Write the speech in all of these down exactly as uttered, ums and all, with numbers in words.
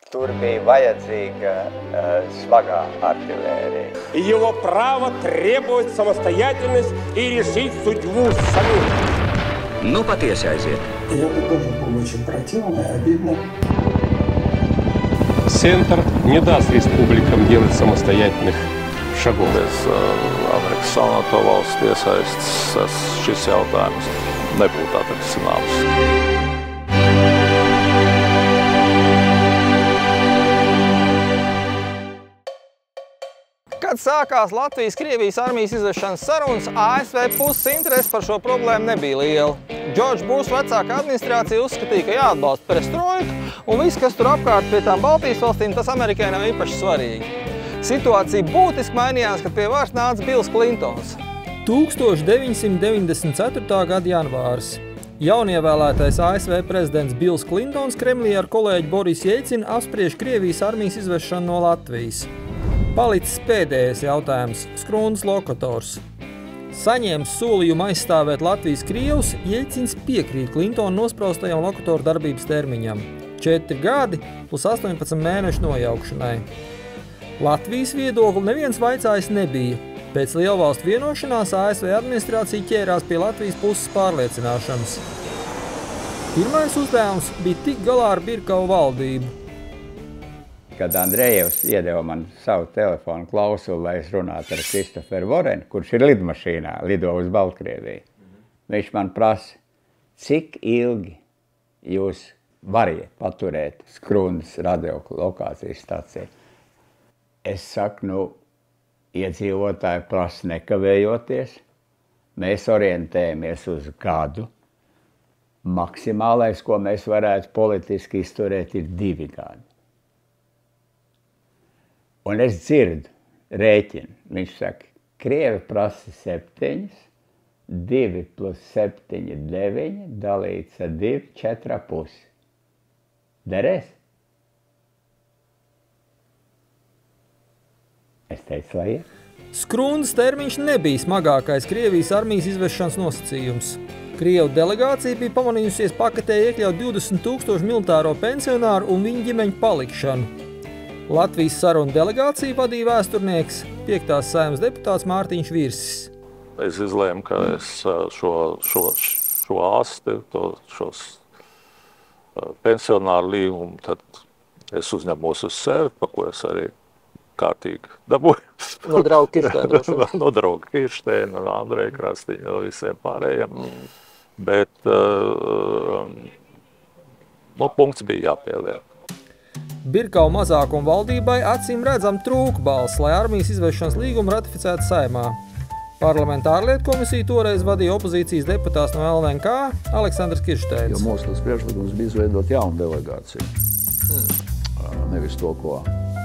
Tur bija vajadzīga uh, smagā artilērija. Его право требовать самостоятельность и решить судьбу самим. Nu, patiesi aiziet. Это тоже было очень противно и обидно. Центр не даст республикам делать самостоятельных šagos. Bez uh, Amerikas Savienoto Valstu iesaistas šis jautājums nebūtu atrisināms. Kad sākās Latvijas-Krievijas armijas izvešanas sarunas, A S V puses interese par šo problēmu nebija liela. Džordža Buša vecākā administrācija uzskatīja, ka jāatbalsta perestroika, un viss, kas tur apkārt pie tām Baltijas valstīm, tas Amerikai nav īpaši svarīgi. Situācija būtiski mainījās, kad pie varas nāca Bills Klintons. tūkstoš deviņsimt deviņdesmit ceturtā gada janvārs. Jaunievēlētais A S V prezidents Bills Klintons Kremlī ar kolēģi Borisu Jeļcinu apspriež Krievijas armijas izvešanu no Latvijas. Palicis pēdējais jautājums – Skrundas lokators. Saņēmis solījumu aizstāvēt Latvijas krievus, Jeļcins piekrīt Klintona nospraustajam lokatoru darbības termiņam – četri gadi plus astoņpadsmit mēnešu nojaukšanai. Latvijas viedokli neviens vaicājis nebija. Pēc lielvalstu vienošanās A S V administrācija ķērās pie Latvijas puses pārliecināšanas. Pirmais uzdevums bija tikt galā ar Birkavu valdību. Kad Andrejevs iedeva man savu telefonu klausuli, lai es runātu ar Kristoferu Vorenu, kurš ir lidmašīnā, lido uz Baltkrieviju. Viņš man prasa, cik ilgi jūs variet paturēt Skrundas radiolokācijas staciju. Es saku, nu, iedzīvotāji prasa nekavējoties. Mēs orientējamies uz gadu. Maksimālais, ko mēs varētu politiski izturēt, ir divi gadi. Un es dzirdu rēķinu. Viņš saka, Krievi prasa septiņas, divi plus septiņi, deviņi, dalīts ar divi, četri pusi. Derēs? Es teicu, lai ir. Skrundas termiņš nebija smagākais Krievijas armijas izvešanas nosacījums. Krievu delegācija bija pamanījusies paketē iekļaut divdesmit tūkstošu militāro pensionāru un viņu ģimeņu palikšanu. Latvijas sarunu delegāciju vadīja vēsturnieks, piektās Saeimas deputāts Mārtiņš Virsis. Es izlēmu, ka es šo, šo, šo asti, to, šos pensionāru līgumu, tad es uzņemos uz sevi, pa ko es arī kārtīgi dabūju. No drauga Kiršteina. no drauga Kiršteina, no Andreja Krastiņa, no visiem pārējiem. Mm. Bet uh, no punkts bija jāpieliek. Birkavu mazākuma valdībai acīm redzam trūka balss, lai armijas izvešanas līgumu ratificētu Saeimā. Parlamenta ārlietu komisiju toreiz vadīja opozīcijas deputāts no L N K Aleksandrs Kiršteins. Jo mūsu tas priekšlikums bija izveidot jaunu delegāciju. Hmm. Nevis to, ko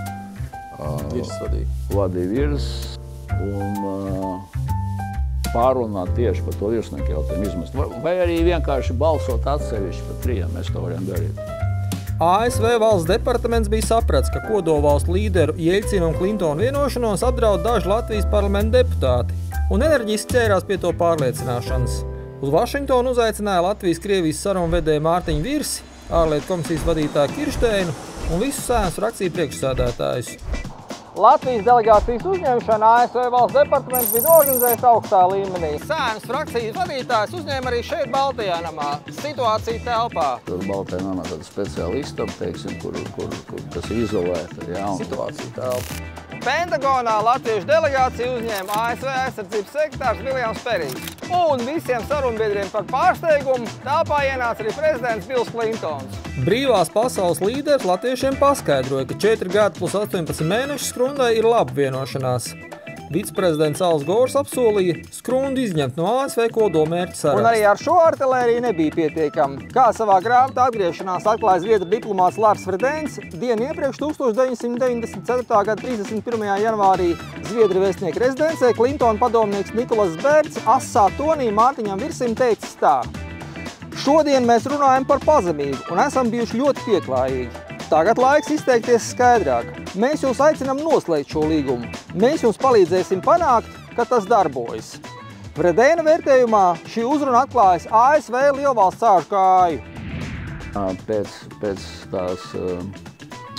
Virs vadīja. vadīja Virs. Un uh, pārunāt tieši par to virsnieku jautājumu izmest. Vai, vai arī vienkārši balsot atsevišķi par trijiem, mēs to varam darīt. A S V valsts departaments bija saprats, ka kodolvalstu līderu Jeļcina un Klintona vienošanos apdraud daži Latvijas parlamenta deputāti un enerģiski ķērās pie to pārliecināšanas. Uz Vašingtonu uzaicināja Latvijas-Krievijas sarunvedēju Mārtiņu Virsi, ārlietu komisijas vadītāju Kiršteinu un visu Saeimas frakciju priekšsēdētājus. Latvijas delegācijas uzņemšana A S V valsts departaments bija organizēts augstā līmenī. Saeimas frakcijas vadītājs uzņēma arī šeit Baltajā namā, situācija telpā. Tur Baltajā namā tāda speciāla istaba, teiksim, kur, kur, kur, kas ir izolēta, jā, un situācija telpa. Pentagonā latviešu delegāciju uzņēma A S V aizsardzības sekretārs Viljams Perīgs. Un visiem sarunbiedriem par pārsteigumu telpā ienāca arī prezidents Bills Klintons. Brīvās pasaules līderis latviešiem paskaidroja, ka četri gadi plus astoņpadsmit mēneši Skrundai ir laba vienošanās. Viceprezidents Als Gors apsolīja Skrundu izņemt no A S V kodolmērķa saraksta. Un arī ar šo artilēriju nebija pietiekami. Kā savā grāmatā atgriešanās atklāja zviedru diplomāts Lars Fredēns, dienu iepriekš tūkstoš deviņsimt deviņdesmit ceturtā gada trīsdesmit pirmajā janvārī Zviedru vēstnieka rezidencē Klintona padomnieks Nikolas Bērts asā tonī Mārtiņam Virsim teicis tā. Šodien mēs runājam par pazemību un esam bijuši ļoti pieklājīgi. Tagad laiks izteikties skaidrāk. Mēs jūs aicinām noslēgt šo līgumu. Mēs jums palīdzēsim panākt, ka tas darbojas. Fredēna vērtējumā šī uzruna atklājas A S V lielvalsts cāžu kāju. Pēc, pēc tās uh,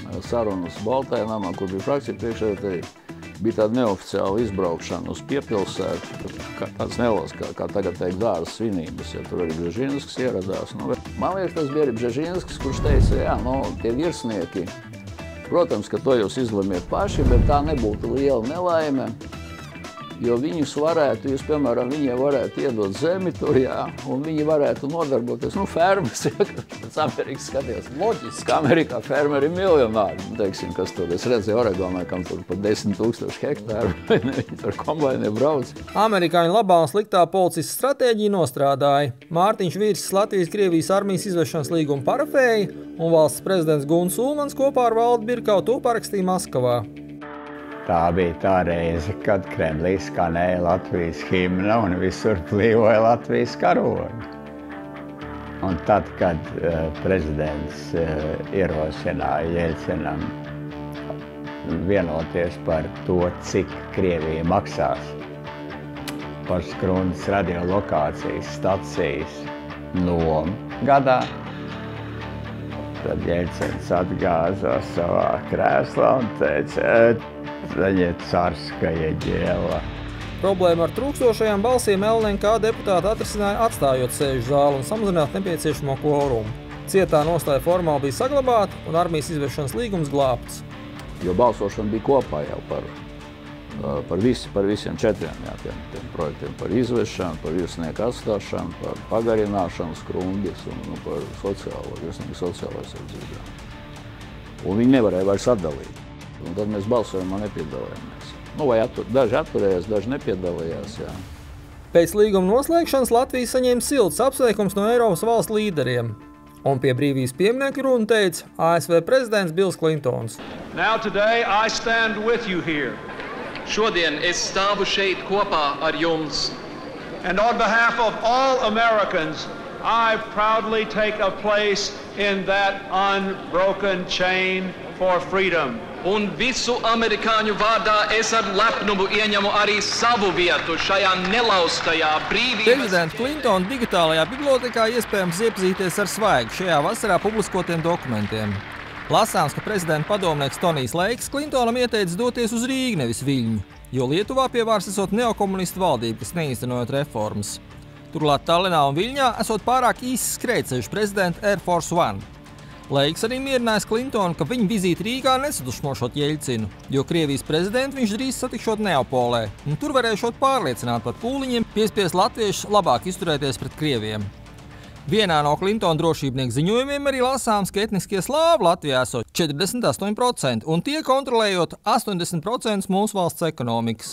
sarunas Baltajā namā, kur bija frakcija priekšsēdētāji, bija tāda neoficiāla izbraukšana uz Piepilsētu, kā tāds neliels, kā, kā tagad teikt, dāras svinības, ja tur arī Bžežinskis ieradās. Nu, man liekas, tas bija arī Bžežinskis, kurš teica, jā, nu, tie virsnieki, protams, ka to jūs izlemiet paši, bet tā nebūtu liela nelaime, jo viņus varētu, jūs, piemēram, viņiem varētu iedot zemi tur, jā, un viņi varētu nodarboties, nu, fermas, ja, pēc Amerikas skaties. Loģiski, ka Amerikā fermeri ir miljonāri, teiksim, kas tur, es redzēju Oregonā, kam tur pat desmit tūkstoši hektāru, viņi tur kombainē brauc. Amerikāņu labā un sliktā policijas stratēģija nostrādāja. Mārtiņš Vīrsis Latvijas-Krievijas armijas izvešanas līgumu parafēja, un valsts prezidents Guns Ulmans kopā ar Valdu Birkau to parakstīja Maskavā. Tā bija tā reize, kad Kremlī skanēja Latvijas himna un visur plīvoja Latvijas karogi. Un tad, kad uh, prezidents uh, ierosināja Jeļcinam vienoties par to, cik Krievija maksās par Skrundas radiolokācijas stacijas nomu gadā, tad Jeļcins atgāzās savā krēslā un teica, Zaņiet carskaja ģēla. Problēma ar trūkstošajām balsīm L N K deputāti atrisināja atstājot sēžu zāli un samazināt nepieciešamo kvorumu. Cietā nostāja formāli bija saglabāta un armijas izvešanas līgums glābts. Jo balsošana bija kopā jau par, par, visi, par visiem četriem jā, tiem, tiem projektiem. Par izvešanu, par virsnieku atstāšanu, par pagarināšanu Skrundas un nu, par sociālo, virsnieku sociālo aizsardzību. Un viņi nevarēja vairs atdalīt. Un tad mēs balsojumā nepiedalījāmies. Nu, vai attur, daži atturējās, daži nepiedalījās, jā. Pēc līguma noslēgšanas Latvija saņēma silts apsveikums no Eiropas valstu līderiem. Un pie brīvības pieminieku runu teica A S V prezidents Bills Klintons. Now today I stand with you here. Šodien es stāvu šeit kopā ar jums. And on behalf of all Americans, I proudly take a place in that unbroken chain for freedom. Un visu amerikāņu vārdā es ar lepnumu ieņemu arī savu vietu šajā nelaustajā brīvības... Prezidenta Klintona digitālajā bibliotekā iespējams iepazīties ar svaigu šajā vasarā publiskotiem dokumentiem. Lasāms, ka prezidenta padomnieks Tonijs Leiks Klintonam ieteica doties uz Rīgu, nevis Viļņu, jo Lietuvā pie varas esot neokomunistu valdība, kas neīstenojot reformas. Turklāt Tallinā un Viļņā esot pārāk īsts skrejceļš prezidenta Air Force One. Leiks arī mierinājis Klintonu, ka viņa vizīti Rīgā nesadušmošot Jeļcinu, jo Krievijas prezidentu viņš drīz satikšot Neapolē, un tur varēšot pārliecināt par pūliņiem piespiest latviešus labāk izturēties pret krieviem. Vienā no Klintona drošībnieku ziņojumiem arī lasāms, ka etniskie slāvi Latvijā esot četrdesmit astoņi procenti, un tie kontrolējot astoņdesmit procenti mūsu valsts ekonomikas.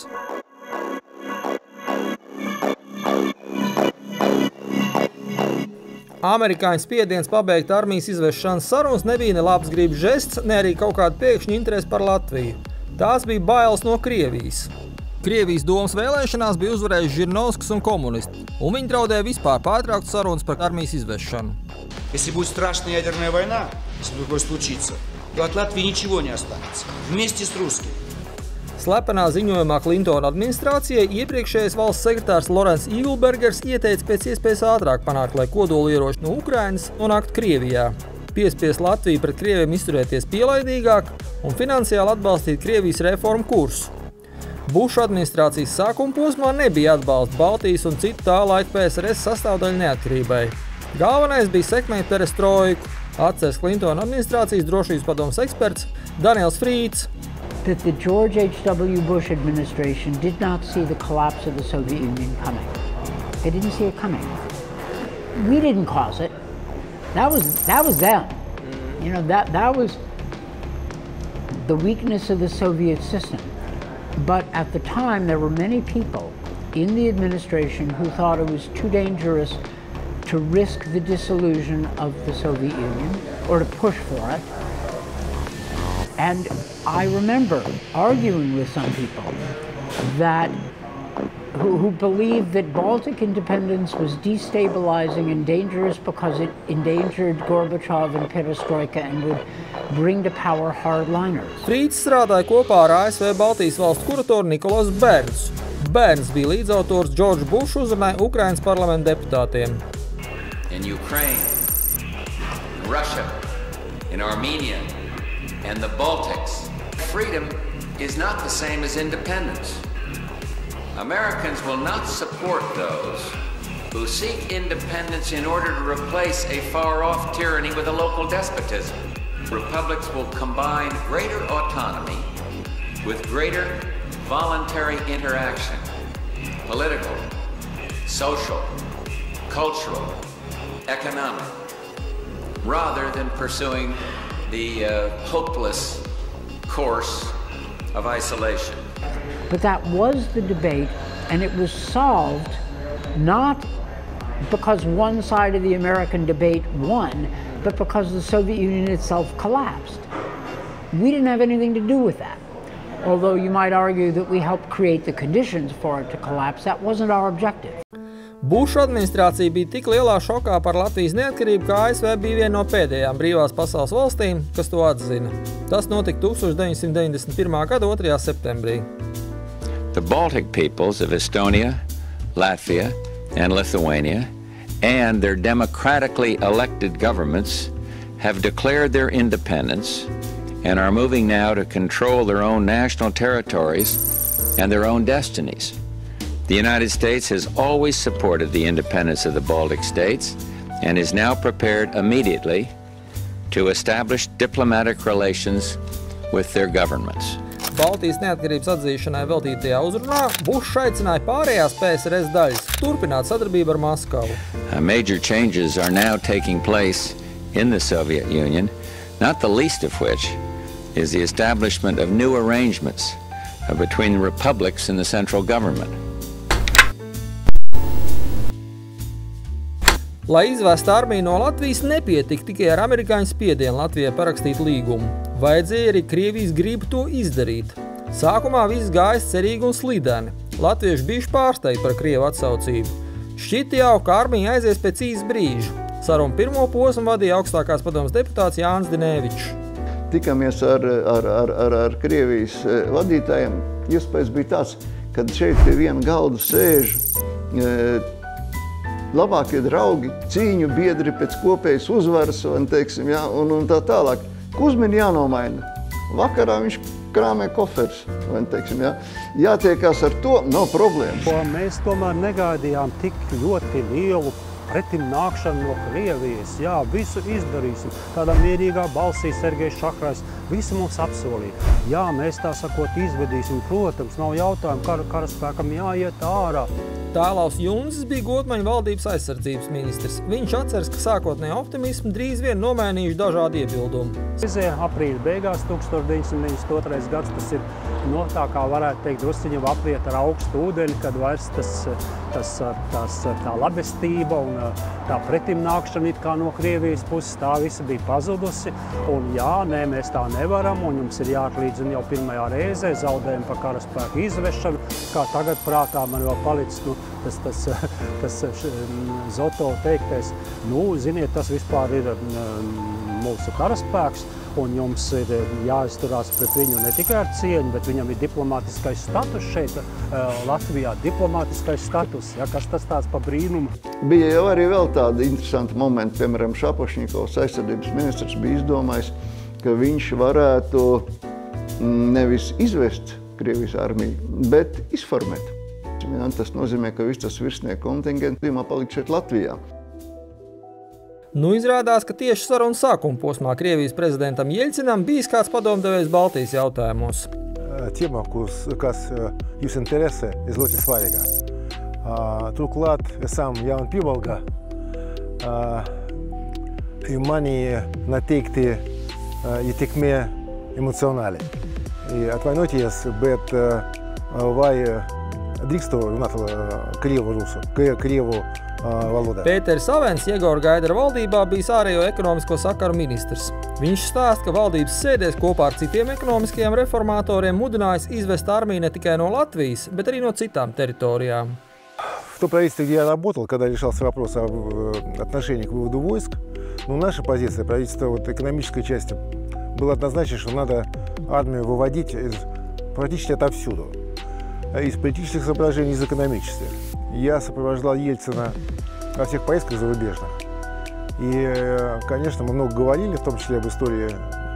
Amerikāņu spiediens pabeigt armijas izvešanas sarunas nebija ne labs gribas žests, ne arī kaut kāda pēkšņa interese par Latviju. Tās bija bailes no Krievijas. Krievijas domas vēlēšanās bija uzvarējuši Žirinovskis un komunisti, un viņi draudēja vispār pārtraukt sarunas par armijas izvešanu. Если будет страшная ядерная война, если такое случится, то от Латвии ничего не останется. Вместе с русскими. Slepenā ziņojumā Klintona administrācijai iepriekšējais valsts sekretārs Lorents Iglbergers ieteica pēc iespējas ātrāk panākt, lai kodolieroči no Ukrainas nonāktu Krievijā, piespiest Latviju pret Krieviem izturēties pielaidīgāk un finansiāli atbalstīt Krievijas reformu kursu. Buša administrācijas sākuma posmā nebija atbalsta Baltijas un citu tā laika P S R S sastāvdaļu neatkarībai. Galvenais bija sekmēt perestroiku, atceras Klintona administrācijas drošības padomes eksperts Daniels Frīds. That the George H W Bush administration did not see the collapse of the Soviet Union coming. They didn't see it coming. We didn't cause it. That was that was them. You know, that that was the weakness of the Soviet system. But at the time, there were many people in the administration who thought it was too dangerous to risk the dissolution of the Soviet Union or to push for it. And I remember arguing with some people that who, who believed that Baltic independence was destabilizing and dangerous because it endangered Gorbachev and Perestroika and would bring to power hardliners. Frīds strādāja kopā ar A S V Baltijas valstu kuratoru Nikolaus Bērns. Bērns bija līdzautors George Bush uzrunai Ukrainas parlamenta deputātiem. In Ukraine, in Russia, in Armenia, and the Baltics. Freedom is not the same as independence. Americans will not support those who seek independence in order to replace a far-off tyranny with a local despotism. Republics will combine greater autonomy with greater voluntary interaction, political, social, cultural, economic, rather than pursuing the uh, hopeless course of isolation. But that was the debate, and it was solved not because one side of the American debate won, but because the Soviet Union itself collapsed. We didn't have anything to do with that. Although you might argue that we helped create the conditions for it to collapse, that wasn't our objective. Buša administrācija bija tik lielā šokā par Latvijas neatkarību, ka A S V bija viena no pēdējām brīvās pasaules valstīm, kas to atzina. Tas notika tūkstoš deviņsimt deviņdesmit pirmā gada otrajā septembrī. The Baltic peoples of Estonia, Latvia, and Lithuania, and their democratically elected governments have declared their independence and are moving now to control their own national territories and their own destinies. The United States has always supported the independence of the Baltic states and is now prepared immediately to establish diplomatic relations with their governments. Baltijas neatkarības atzīšanai veltītajā uzrunā Bušs aicināja pārējās P S R S daļas turpināt sadarbību ar Maskavu. Uh, major changes are now taking place in the Soviet Union, not the least of which is the establishment of new arrangements uh, between the republics and the central government. Lai izvestu armiju no Latvijas, nepietika tikai ar amerikāņu spiedienu Latvijai parakstīt līgumu. Vajadzēja arī Krievijas gribu to izdarīt. Sākumā viss gājis cerīgi un slideni. Latvieši bijuši pārsteigti par Krievu atsaucību. Šķita jau, ka armija aizies pēc īsa brīža. Sarunu pirmo posmu vadīja augstākās padomes deputāts Jānis Dinevičs. Tikamies ar, ar, ar, ar, ar Krievijas vadītājiem. Iespējas bija tāds, kad šeit pie viena galda sēž e, labākie draugi, cīņu biedri pēc kopējas uzvaras, un, teiksim, jā, un, un tā tālāk. Kuzmini jānomaina. Vakarā viņš krāmē koferis, vai, teiksim, jā. Jātiekās ar to, nav problēmas. Mēs tomēr negaidījām tik ļoti lielu pretim nākšanu no Krievijas. Jā, visu izdarīsim. Tādā mierīgā balsī Sergejs Šahrais visu mums apsolīja. Jā, mēs tā sakot izvedīsim, protams, nav jautājumu, kara, karaspēkam jāiet ārā. Tālaus Junzis bija Godmaņa valdības aizsardzības ministrs. Viņš atceras, ka sākotnēji optimismu drīz vien nomainījuši dažādi iebildumi. Aprīļa beigās, tūkstoš deviņsimt deviņdesmit otrais gads, tas ir, no tā kā varētu teikt, drusciņu apliet ar augstu ūdeni, kad vairs tas, tas, tas, tā labestība un tā pretimnākšana it kā no Krievijas puses, tā visa bija pazudusi. Un jā, nē, mēs tā nevaram, un jums ir jāatlīdzina jau pirmajā reizē, zaudējumi par karaspēku izvešanu, kā tagad prātā man vēl palicis, nu, tas, tas, tas Zoto teiktais, nu, ziniet, tas vispār ir mūsu karaspēks, un jums ir jāizturās pret viņu ne tikai ar cieņu, bet viņam ir diplomātiskais status šeit Latvijā, diplomātiskais status, ja, kas tas tāds pa brīnumu. Bija jau arī vēl tādi interesanti momenti, piemēram, Šapošņikovs, aizsardzības ministrs, bija izdomājis, ka viņš varētu nevis izvest Krievijas armiju, bet izformēt. Tas nozīmē, ka viss tas virsnieku kontingents pirmā palikt šeit Latvijā. Nu, izrādās, ka tieši sarunu sākuma posmā Krievijas prezidentam Jeļcinam bijis kāds padomdevējs Baltijas jautājumos. Tēma, kas jūs interesē, ir ļoti svarīga. Turklāt esam jauni piebalga, mani noteikti ietekmē emocionāli. Atvainoties, bet vai drīkstu runāt krievu rusu, krievu valodā. Pēteris Avens Jegora Gaidara valdībā bijis ārējo ekonomisko sakaru ministrs. Viņš stāsta, ka valdības sēdēs kopā ar citiem ekonomiskajiem reformatoriem mudinājis izvest armiju не tikai no Latvijas, bet arī no citām территориям. В том правительстве, где я работал, когда решался вопрос об отношении к выводу войск, ну, наша позиция, правительства вот, экономической части, была однозначно, что надо армию выводить из, практически отовсюду. Из политических соображений, из экономических. Я сопровождал Ельцина во всех поездках зарубежных. И, конечно, мы много говорили, в том числе об истории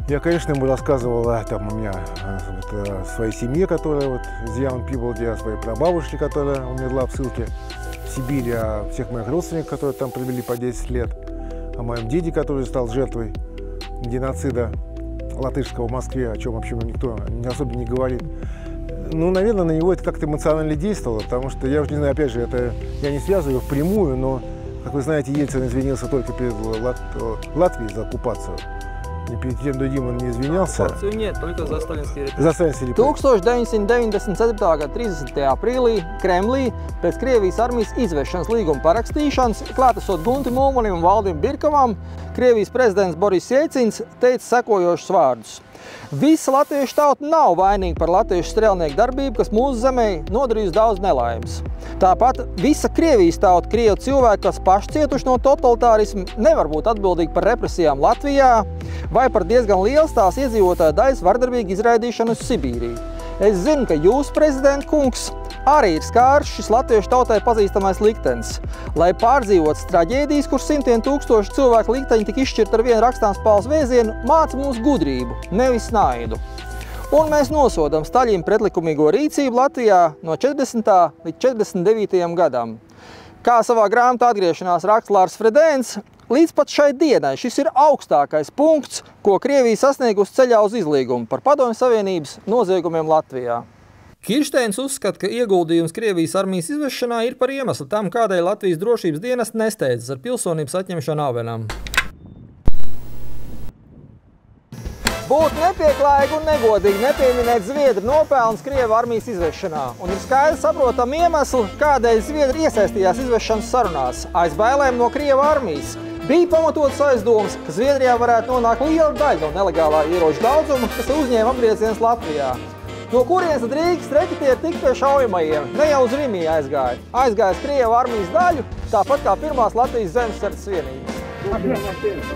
Я, конечно, ему рассказывал о, там, у меня, вот, о своей семье, которая вот, из Young People, о своей прабабушке, которая умерла в ссылке в Сибири, о всех моих родственниках, которые там провели по десять лет, о моем деде, который стал жертвой геноцида латышского в Москве, о чем вообще никто особо не говорит. Ну, наверное, на него это как-то эмоционально действовало, потому что я уже не знаю, опять же, это я не связываю впрямую, но, как вы знаете, Ельцин извинился только перед Лат... Латвией за оккупацию. Ни перед тем другим он не извинялся. Нет, только за Сталинские За Сталинские репрессии. tūkstoš deviņsimt deviņdesmit ceturtā gada trīsdesmitajā aprīlī Kremlī pēc Krievijas armijas izvešanas līguma parakstīšanas, klātesot Guntim Ulmanim un Valdim Birkovam, Krievijas prezidents Boris Jeļcins teica sekojošus vārdus. Visa latviešu tauta nav vainīga par latviešu strēlnieku darbību, kas mūsu zemē nodarījusi daudz nelaimes. Tāpat visa Krievijas tauta, krievu cilvēki, kas paši cietuši no totalitārismu, nevar būt atbildīgi par represijām Latvijā vai par diezgan liels tās iedzīvotāju daļas vardarbīgu izraidīšanu uz Sibīriju. Es zinu, ka jūs, prezidenta kungs, arī ir skārs šis latviešu tautai pazīstamais liktenis. Lai pārdzīvotas traģēdijas, kur simtiem tūkstoši cilvēku likteņi tika izšķirt ar vienu rakstāms pāles vēzienu, māca mums gudrību, nevis naidu. Un mēs nosodam Staļina pretlikumīgo rīcību Latvijā no četrdesmitā līdz četrdesmit devītajam gadam. Kā savā grāmatā Atgriešanās raksta Lārs Fredēns, līdz pat šai dienai šis ir augstākais punkts, ko Krievija sasniegusi ceļā uz izlīgumu par Padomju Savienības noziegumiem Latvijā. Kirsteins uzskata, ka ieguldījums Krievijas armijas izvešanā ir par iemeslu tam, kādēļ Latvijas drošības dienests nesteidzas ar pilsonības atņemšanu Avenam. Būtu nepieklājīgi un negodīgi nepieminēt Zviedru nopelnus Krievu armijas izvešanā. Un ir skaidri saprotam iemeslu, kādēļ Zviedri iesaistījās izvešanas sarunās, aiz bailēm no Krievu armijas. Bija pamatotas aizdomas, ka Zviedrijā varētu nonākt liela daļa no nelegālā ieroču daudzuma, kas uzņēma apgriezienus Latvijā. No kurienes tad Rīgas reķitieri tik pie šaujamajiem, ne jau uz Rimiju aizgāja. Aizgāja Krievu armijas daļu, tāpat kā pirmās Latvijas zemesardzes vienības.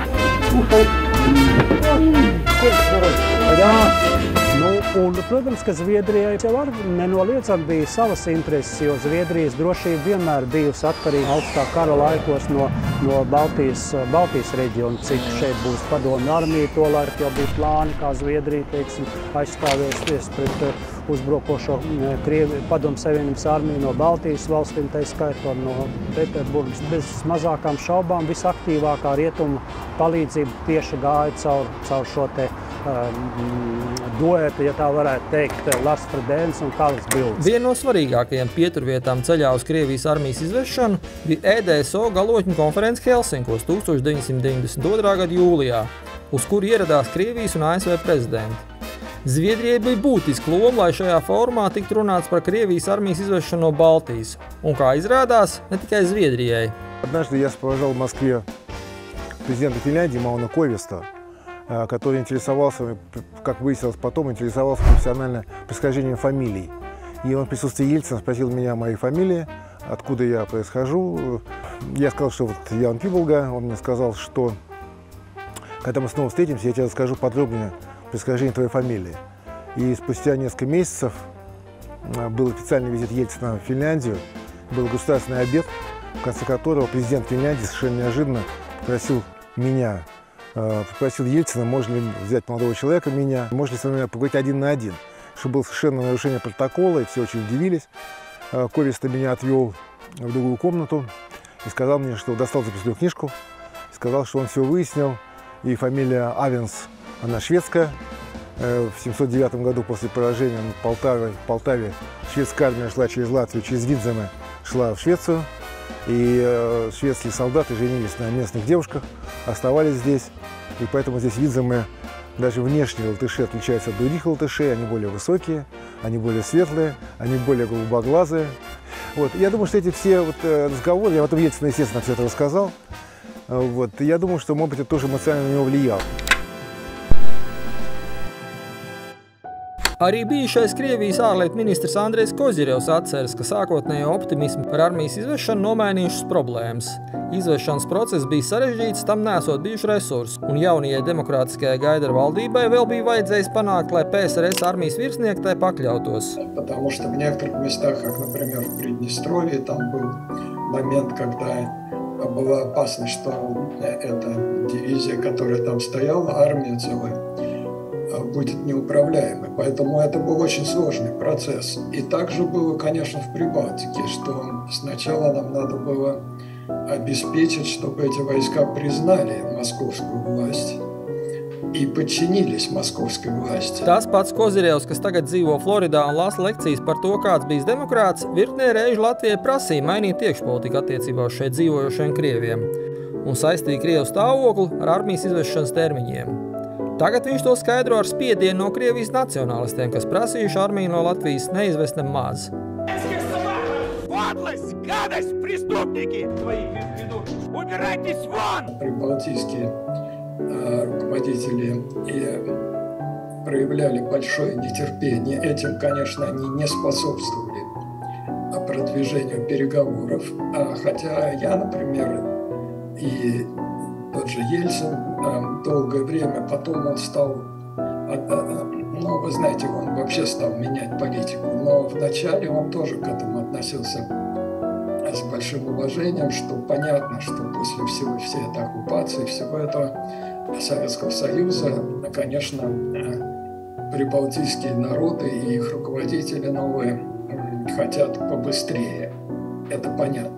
Nu, un, protams, ka Zviedrijai jau var nenoliedzami bija savas intereses, jo Zviedrijas drošība vienmēr bijusi atkarīga augstā kara laikos no, no Baltijas, Baltijas reģiona, cik šeit būs padomju armija, tolaik jau bija plāni, kā Zviedrija, teiksim, aizstāvēsies pret uzbrukošo Krievi, Padomju Savienības armiju no Baltijas valstīm, tā skaitot no Pēterburgas. Bez mazākām šaubām visaktīvākā rietuma palīdzība tieši gāja caur, caur šo te um, duetu, ja tā varētu teikt, Lars Fredēns un Karls Bilds. Viena no svarīgākajām pieturvietām ceļā uz Krievijas armijas izvešanu bija E D S O galotņu konferences Helsinkos tūkstoš deviņsimt deviņdesmit otrā gada jūlijā, uz kuru ieradās Krievijas un A S V prezidenti. Zviedrijai bija būtiska loma, lai šajā formā tiktu runāts par Krievijas армijas izvešanu no Baltijas. Un kā izrādās, не tikai Zviedrijai. Однажды я сопровождал в Москве президента Финляндии Мауно Коивиста, который интересовался, как выяснилось потом, интересовался профессионально происхождением фамилий. И он в присутствии Ельцина спросил меня о моей фамилии, откуда я происхожу. Я сказал, что вот я он Пиболга. Он мне сказал, что когда мы снова встретимся, я тебе расскажу подробнее происхождение твоей фамилии. И спустя несколько месяцев был официальный визит Ельцина в Финляндию, был государственный обед, в конце которого президент Финляндии совершенно неожиданно попросил меня, попросил Ельцина, можно ли взять молодого человека, меня, можно ли с вами поговорить один на один, что было совершенно нарушение протокола, и все очень удивились. Ковиста меня отвел в другую комнату и сказал мне, что достал записную книжку, сказал, что он все выяснил, и фамилия Авенс, она шведская. В семьсот девятом году после поражения над Полтавой, в Полтаве шведская армия шла через Латвию, через Видземе шла в Швецию. И шведские солдаты женились на местных девушках, оставались здесь. И поэтому здесь Видземе даже внешне латыши отличаются от других латышей. Они более высокие, они более светлые, они более голубоглазые. Вот. Я думаю, что эти все вот разговоры, я потом Ельцину, естественно, все это рассказал. Вот. Я думаю, что, может быть, это тоже эмоционально на него влияло. Arī bijušais Krievijas ārlietu ministrs Andrejs Kozirevs atceras, ka sākotnējo optimismu par armijas izvešanu nomainījušas problēmas. Izvešanas process bija sarežģīts, tam nesot bijuši resursi, un jaunajai demokrātiskajai Gaidara valdībai vēl bija vajadzējis panākt, lai P S R S armijas virsnieki tai pakļautos. Потому что в некоторых местах, как, например, в Приднестровье, там был момент, когда была опасность, что эта дивизия, которая там стояла, армия целая, будет неуправляемой. Поэтому это был очень сложный процесс. И также было, конечно, в Прибалтике, что сначала нам надо было обеспечить, чтобы эти войска признали московскую власть и подчинились moskovskai власти. Tas pats Kozirevs, kas tagad dzīvo Floridā un lasa lekcijas par to, kāds bijis demokrāts, virknē reižu Latvijai prasīja mainīt iekšpolitiku attiecībā uz šeit dzīvojošiem krieviem un saistīja Krievu stāvokli ar armijas izvešanas termiņiem. Tagad viņš to skaidro ar spiedienu no Krievijas nacionālistiem, kas prasījuši armiju no Latvijas neizvest nemaz. Прибалтийские руководители и проявляли большое нетерпение. Этим, конечно, они не способствовали продвижению переговоров. Хотя я, например, и тот же Ельцин долгое время, потом он стал, ну, вы знаете, он вообще стал менять политику, но вначале он тоже к этому относился с большим уважением, что понятно, что после всего, всей этой оккупации, всего этого Советского Союза, конечно, прибалтийские народы и их руководители новые хотят побыстрее. Это понятно.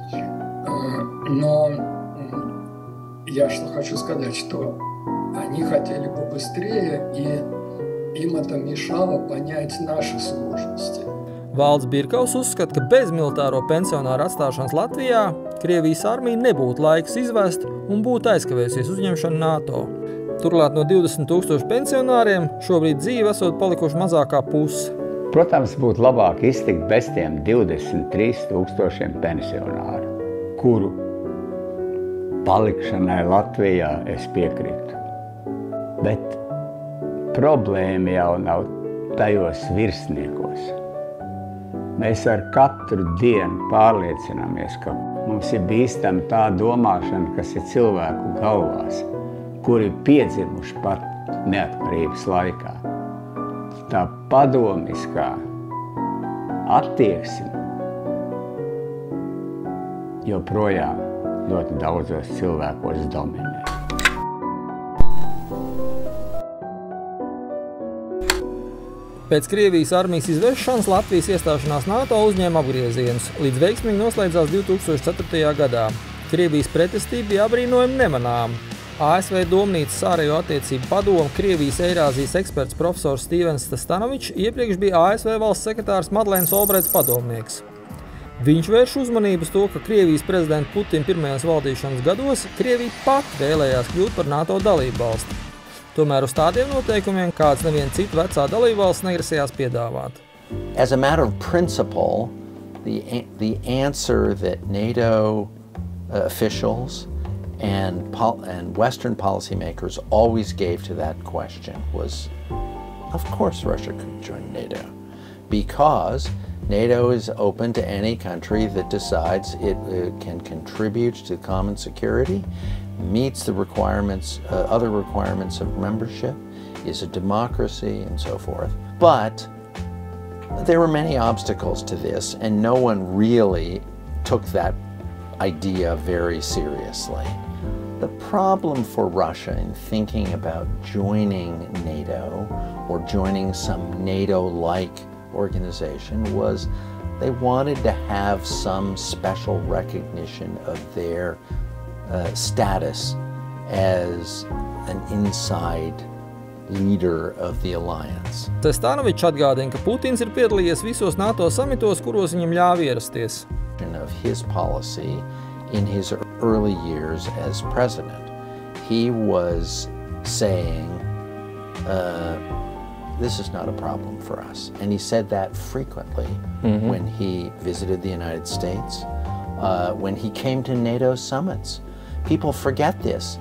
Но я что хочу сказать, что они хотели побыстрее, и им это мешало понять наши сложности. Valds Birkaus uzskata, ka bez militāro pensionāru atstāšanas Latvijā Krievijas armija nebūtu laiks izvest un būtu aizkavējusies uzņemšanu NATO. Turklāt no divdesmit tūkstoši pensionāriem šobrīd dzīve esot palikuši mazākā puse. Protams, būtu labāk iztikt bez tiem divdesmit trīs tūkstošiem pensionāru, kuru palikšanai Latvijā es piekrītu. Bet problēma jau nav tajos virsniekos. Mēs ar katru dienu pārliecināmies, ka mums ir bīstama tā domāšana, kas ir cilvēku galvās, kuri piedzimuši pat neatkarības laikā. Tā padomiskā attieksme joprojām ļoti daudzos cilvēkos dominē. Pēc Krievijas armijas izvešanas Latvijas iestāšanās NATO uzņēma apgriezienus, līdz veiksmīgi noslēdzās divi tūkstoši ceturtajā gadā. Krievijas pretestība bija abrīnojami nemanāma. A S V Domnīcas ārējo attiecību padome Krievijas Eirāzijas eksperts profesors Stīvens Stanovičs iepriekš bija A S V valsts sekretārs Madlēns Olbrets padomnieks. Viņš vērš uzmanību uz to, ka Krievijas prezidenta Putina pirmajās valdīšanas gados Krievija pat vēlējās kļūt par NATO dalību valsti. Tomēr uz tādiem noteikumiem, kāds neviena cita vecā dalībvalsts negrasījās piedāvāt. As a matter of principle, the, the answer that NATO uh, officials and, pol and Western policymakers always gave to that question was, of course Russia could join NATO, because NATO is open to any country that decides it uh, can contribute to common security, meets the requirements, uh, other requirements of membership, is a democracy, and so forth. But there were many obstacles to this, and no one really took that idea very seriously. The problem for Russia in thinking about joining NATO or joining some NATO-like organization was they wanted to have some special recognition of their Uh, status as an inside leader of the alliance. Stanovičs atgādina, ka Putins ir piedalījies visos NATO samitos, kuros viņam ļāva ierasties. Of his policy in his early years as president, he was saying, uh, this is not a problem for us. And he said that frequently mm-hmm. when he visited the United States, uh, when he came to NATO summits. People forget this.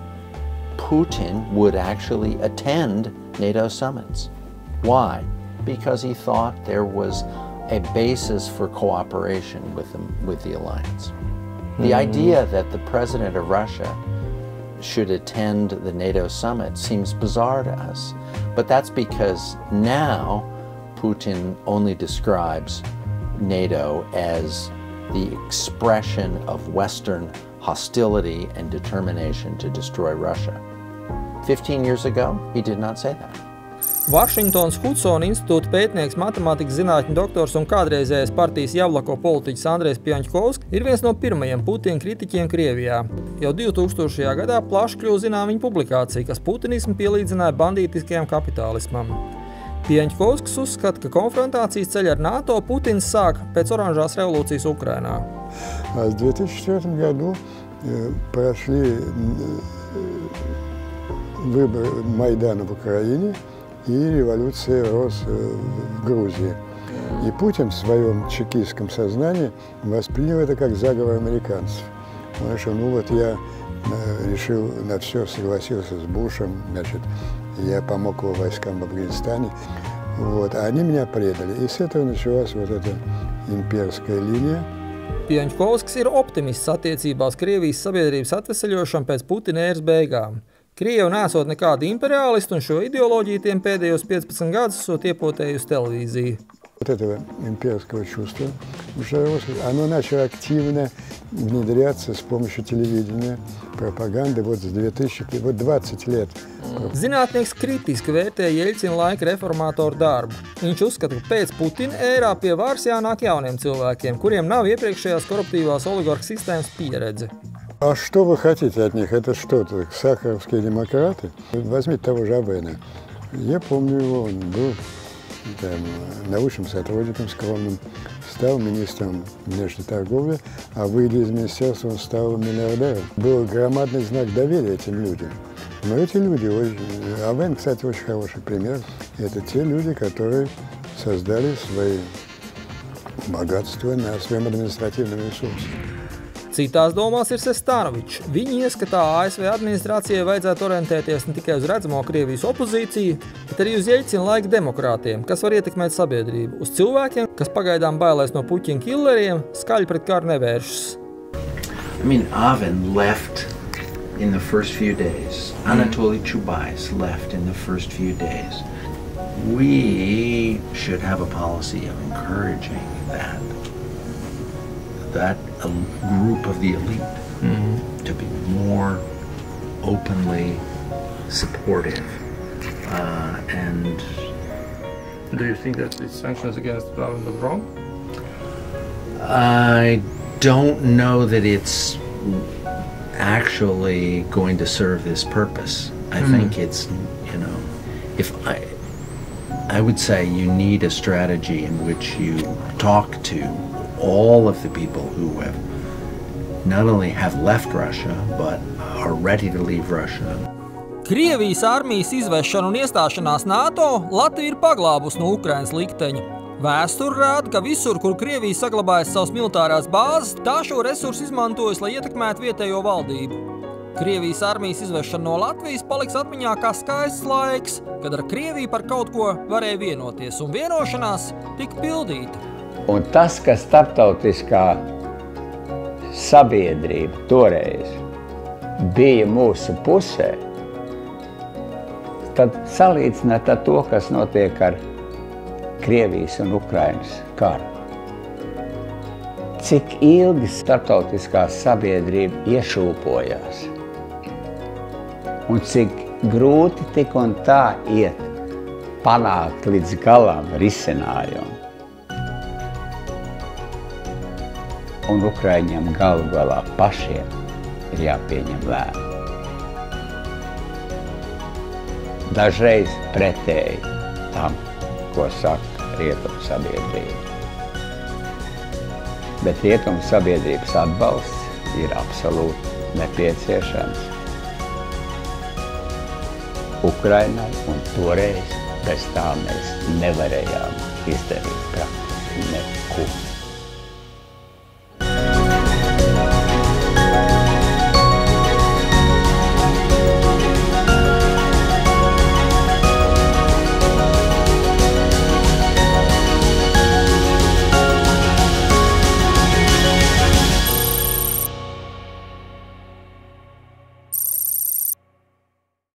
Putin would actually attend NATO summits. Why? Because he thought there was a basis for cooperation with the, with the alliance. The mm-hmm. idea that the president of Russia should attend the NATO summit seems bizarre to us, but that's because now Putin only describes NATO as the expression of Western hostility and determination to destroy Russia. Fifteen years ago, he did not say that. Vašingtons Hudsona institūta pētnieks, matemātikas zinātņu doktors un kādreizējais partijas Javlako politiķis Andrejs Pjaņkovskis ir viens no pirmajiem Putina kritiķiem Krievijā. Jau divtūkstošajā gadā plaši kļuva zinām viņa publikācija, kas putinismu pielīdzināja bandītiskajam kapitālismam. Pjaņkovskis uzskata, ka konfrontācijas ceļu ar НАТО Putins sāk pēc oranžās revolūcijas Ukrainā. В две тысячи четвёртом году прошли выборы Майдана в Украине, и революция рос в Грузии. И Путин в своем чекистском сознании воспринял это как заговор американцев. Потому что, ну вот я решил на все, согласился с Бушем, значит, я помог его войскам в Афганистане, вот, а они меня предали. И с этого началась вот эта имперская линия. Pjaņkovskis ir optimists attiecībā uz Krievijas sabiedrības atveseļošanu pēc Putina ēras beigām. Krievi nesot nekādi imperialisti, un šo ideoloģiju tiem pēdējos piecpadsmit gadus esot iepotējusi televīzija. Вот этого имперского чувства, оно начало активно внедряться с помощью телевидения, пропаганды вот с две тысячи, вот двадцать лет. Zinātnieks kritiski vērtē Jeļcina laika reformātoru darbu. Viņš uzskata, ka pēc Putina ērā pie varas jānāk jauniem cilvēkiem, kuriem nav iepriekšējās koruptīvās oligarhu sistēmas pieredze. А что вы хотите от них? Это что-то, сахаровские демократы? Возьмите того же Абена. Я помню его, он был там, научным сотрудником скромным, стал министром внешней торговли, а выйдя из министерства, он стал миллиардером. Был громадный знак доверия этим людям. Но эти люди, Абен, кстати, очень хороший пример, это те люди, которые создали свои богатства на своем административном ресурсе. Citās domās ir Sestanovičs. Viņa ieskatā A S V administrācijai vajadzētu orientēties ne tikai uz redzamo Krievijas opozīciju, bet arī uz Jeļcina laika demokrātiem, kas var ietekmēt sabiedrību, uz cilvēkiem, kas pagaidām bailēs no Puķina killeriem, skaļi pret karu nevēršas. I mean, Aven left in the first few days. Anatoly Chubais left in the first few days. We should have a policy of encouraging that. that a group of the elite mm-hmm. to be more openly supportive uh, and do you think that these sanctions against Iran are wrong? I don't know that it's actually going to serve this purpose. I mm. think it's, you know, if I I would say you need a strategy in which you talk to all of the people who have not only have left Russia, but are ready to leave Russia. Krievijas armijas izvešana un iestāšanās NATO Latvija ir paglābusi no Ukrainas likteņa. Vēsture rāda, ka visur, kur Krievija saglabājas savas militārās bāzes, tā šo resursu izmantojas, lai ietekmētu vietējo valdību. Krievijas armijas izvešana no Latvijas paliks atmiņā kā skaists laiks, kad ar Krieviju par kaut ko varēja vienoties, un vienošanās tika pildīta. Un tas, ka starptautiskā sabiedrība toreiz bija mūsu pusē, tad salīdzināt ar to, kas notiek ar Krievijas un Ukrainas karu. Cik ilgi starptautiskā sabiedrība iešūpojās un cik grūti tik un tā iet panākt līdz galam risinājumu. Un Ukraiņiem galu galā pašiem ir jāpieņem lēmumi. Dažreiz pretēji tam, ko saka rietumu sabiedrība. Bet rietumu sabiedrības atbalsts ir absolūti nepieciešams Ukrainai, un toreiz bez tā mēs nevarējām izdarīt praktiski neko.